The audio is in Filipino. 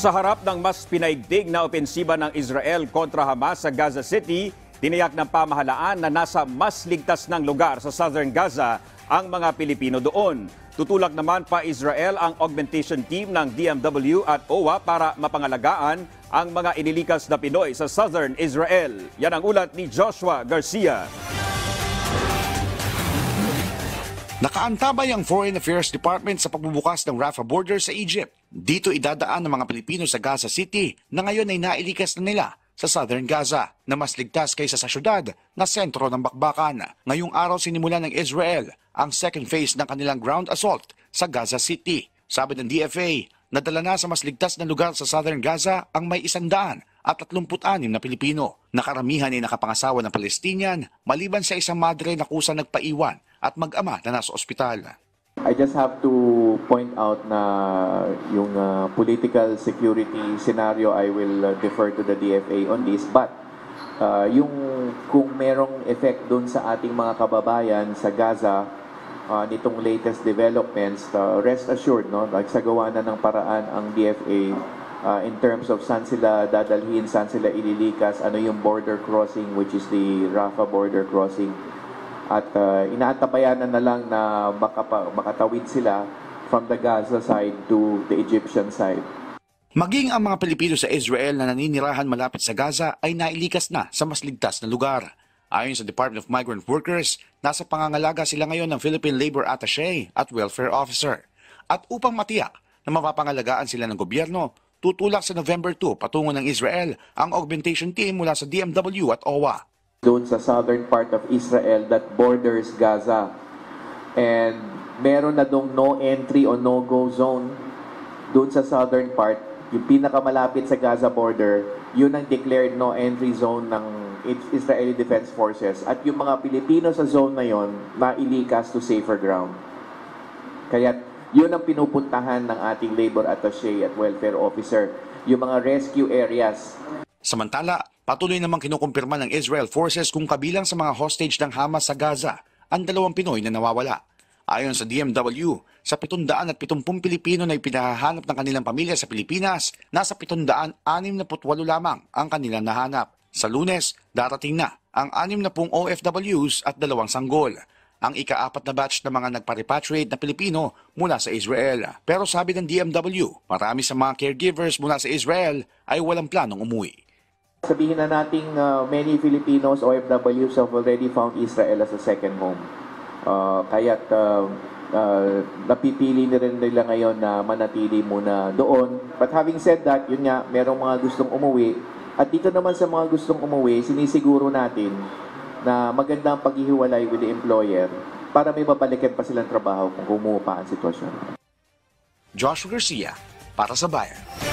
Sa harap ng mas pinaigdig na opensiba ng Israel kontra Hamas sa Gaza City, tiniyak ng pamahalaan na nasa mas ligtas ng lugar sa Southern Gaza ang mga Pilipino doon. Tutulak naman pa Israel ang augmentation team ng DMW at OWA para mapangalagaan ang mga inilikas na Pinoy sa Southern Israel. Yan ang ulat ni Joshua Garcia. Nakaantabay ang Foreign Affairs Department sa pagbubukas ng Rafah border sa Egypt. Dito idadaan ng mga Pilipino sa Gaza City na ngayon ay nailikas na nila sa Southern Gaza na mas ligtas kaysa sa syudad na sentro ng bakbakan. Ngayong araw sinimulan ng Israel ang second phase ng kanilang ground assault sa Gaza City. Sabi ng DFA, nadala na sa mas ligtas na lugar sa Southern Gaza ang may 136 na Pilipino. Nakaramihan ay nakapangasawa ng Palestinian maliban sa isang madre na kusang nagpaiwan at mag-ama na nasa ospital. I just have to point out na yung political security scenario, I will defer to the DFA on this. But yung kung merong effect doon sa ating mga kababayan sa Gaza, nitong latest developments, rest assured, no, nagsagawa na ng paraan ang DFA in terms of saan sila dadalhin, saan sila ililikas, ano yung border crossing, which is the Rafah border crossing. At inaantabayanan na lang na makatawid sila from the Gaza side to the Egyptian side. Maging ang mga Pilipino sa Israel na naninirahan malapit sa Gaza ay nailikas na sa mas ligtas na lugar. Ayon sa Department of Migrant Workers, nasa pangangalaga sila ngayon ng Philippine Labor Attaché at Welfare Officer. At upang matiyak na mapapangalagaan sila ng gobyerno, tutulak sa November 2 patungo ng Israel ang augmentation team mula sa DMW at OWA. Doon sa southern part of Israel that borders Gaza. And meron na dong no entry o no-go zone doon sa southern part. Yung pinakamalapit sa Gaza border, yun ang declared no entry zone ng Israeli Defense Forces. At yung mga Pilipino sa zone na yon, mailikas to safer ground. Kaya yun ang pinupuntahan ng ating Labor Attaché at Welfare Officer, yung mga rescue areas. Samantala, patuloy namang kinukumpirma ng Israel Forces kung kabilang sa mga hostage ng Hamas sa Gaza ang 2 Pinoy na nawawala. Ayon sa DMW, sa 770 Pilipino na ipinahahanap ng kanilang pamilya sa Pilipinas, nasa 768 lamang ang kanilang nahanap. Sa Lunes, darating na ang 60 OFWs at 2 sanggol. Ang ika-4 na batch ng mga nagpa-repatriate na Pilipino mula sa Israel. Pero sabi ng DMW, marami sa mga caregivers mula sa Israel ay walang planong umuwi. Sabihin na nating many Filipinos OFWs have already found Israel as a second home. Kaya't napipili na rin nila ngayon na manatili muna doon. But having said that, yun nga, merong mga gustong umuwi. At dito naman sa mga gustong umuwi, sinisiguro natin na maganda ang paghihiwalay with the employer para may mabalikan pa silang trabaho kung kumuha pa ang sitwasyon. Joshua Garcia, para sa Bayan.